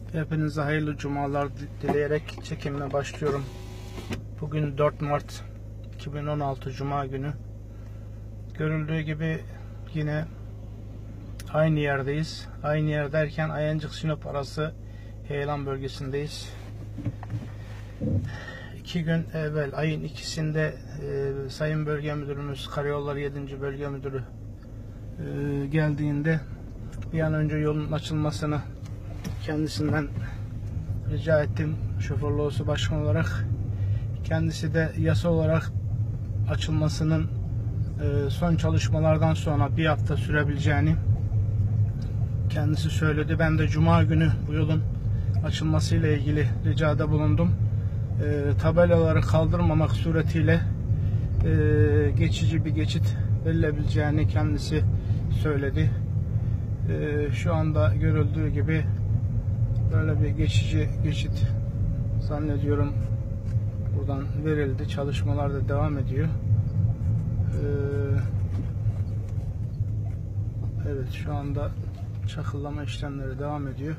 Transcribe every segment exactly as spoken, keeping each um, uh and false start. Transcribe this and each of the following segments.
Hepinize hayırlı cumalar dileyerek çekimine başlıyorum. Bugün dört Mart iki bin on altı Cuma günü. Görüldüğü gibi yine aynı yerdeyiz. Aynı yer derken Ayancık Sinop arası Heyelan bölgesindeyiz. İki gün evvel ayın ikisinde e, Sayın Bölge Müdürümüz, Karayolları yedinci Bölge Müdürü e, geldiğinde bir an önce yolun açılmasını kendisinden rica ettim, şoförlü olsa başkan olarak. Kendisi de yasa olarak açılmasının e, son çalışmalardan sonra bir hafta sürebileceğini kendisi söyledi. Ben de Cuma günü bu yolun açılmasıyla ilgili ricada bulundum. E, tabelaları kaldırmamak suretiyle e, geçici bir geçit verilebileceğini kendisi söyledi. E, şu anda görüldüğü gibi böyle bir geçici geçit zannediyorum buradan verildi. Çalışmalar da devam ediyor. Ee, evet, şu anda çakıllama işlemleri devam ediyor.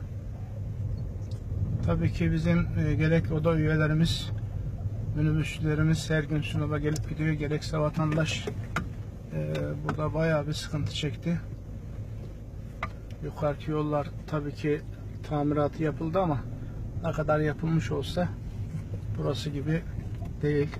Tabii ki bizim e, gerek oda üyelerimiz, minibüsçülerimiz her gün Sinop'a gelip gidiyor. Gerekse vatandaş e, burada bayağı bir sıkıntı çekti. Yukarıki yollar tabii ki tamiratı yapıldı ama ne kadar yapılmış olsa burası gibi değil.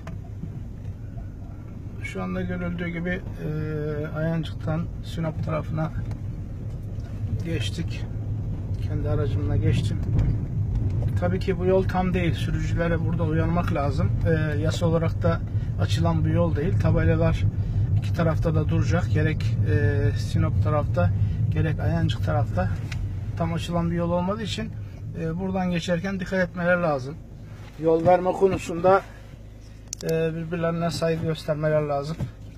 Şu anda görüldüğü gibi e, Ayancık'tan Sinop tarafına geçtik. Kendi aracımla geçtim. Tabii ki bu yol tam değil. Sürücülere burada uyanmak lazım. E, yasa olarak da açılan bir yol değil. Tabelalar iki tarafta da duracak. Gerek e, Sinop tarafta gerek Ayancık tarafta tam açılan bir yol olmadığı için e, buradan geçerken dikkat etmeler lazım. Yol verme konusunda e, birbirlerine saygı göstermeler lazım.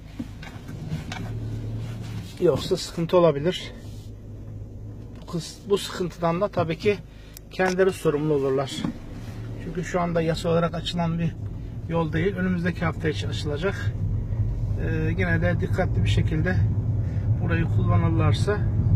Yoksa sıkıntı olabilir. Bu, bu sıkıntıdan da tabii ki kendileri sorumlu olurlar. Çünkü şu anda yasa olarak açılan bir yol değil. Önümüzdeki hafta için açılacak. E, yine de dikkatli bir şekilde burayı kullanırlarsa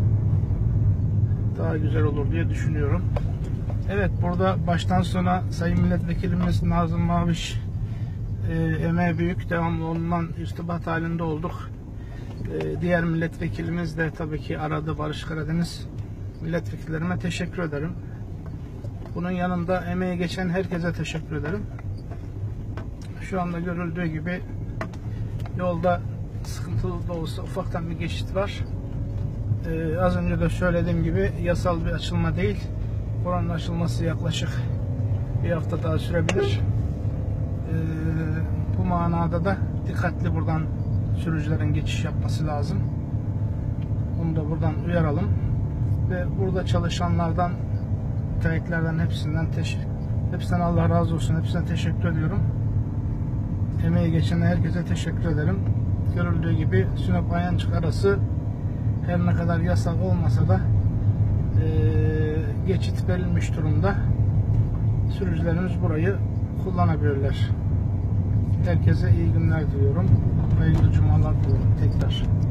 daha güzel olur diye düşünüyorum. Evet, burada baştan sona Sayın Milletvekilimiz Nazım Maviş e, emeği büyük. Devamlı ondan irtibat halinde olduk. E, diğer milletvekilimiz de tabii ki aradı, Barış Karadeniz. Milletvekillerime teşekkür ederim. Bunun yanında emeği geçen herkese teşekkür ederim. Şu anda görüldüğü gibi yolda sıkıntılı da olsa ufaktan bir geçit var. Ee, az önce de söylediğim gibi yasal bir açılma değil. Buranın açılması yaklaşık bir hafta daha sürebilir. Ee, bu manada da dikkatli buradan sürücülerin geçiş yapması lazım. Bunu da buradan uyaralım. Ve burada çalışanlardan, müteahhitlerden hepsinden teşekkür, hepsinden Allah razı olsun. Hepsine teşekkür ediyorum. Emeği geçen herkese teşekkür ederim. Görüldüğü gibi Sinop Ayancık arası her ne kadar yasal olmasa da e, geçit verilmiş durumda. Sürücülerimiz burayı kullanabilirler. Herkese iyi günler diliyorum. Hayırlı cumalar diliyorum tekrar.